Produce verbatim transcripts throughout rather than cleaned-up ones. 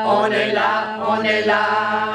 on est là, on est là.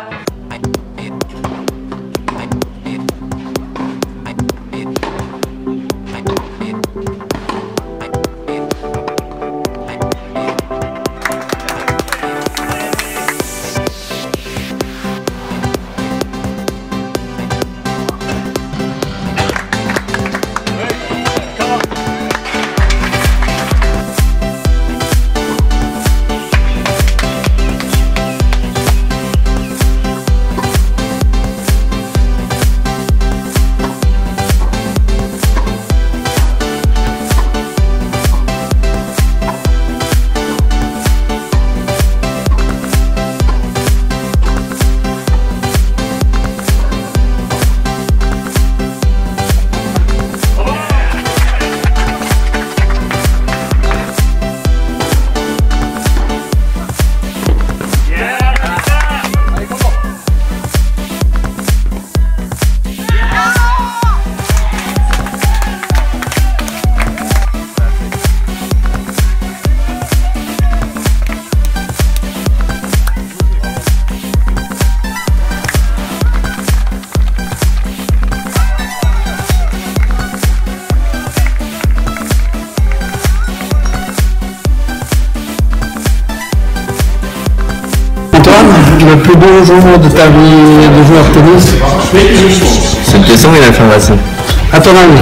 Le plus beau jour de ta vie de joueur de tennis? C'est une question ou une information? À ton avis?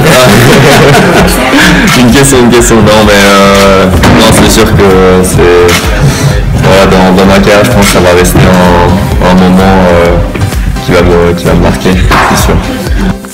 Une question, une question. Non, mais euh, non, c'est sûr que c'est voilà, dans, dans ma carrière, je pense que ça va rester un, un moment euh, qui va me, qui va me marquer, c'est sûr.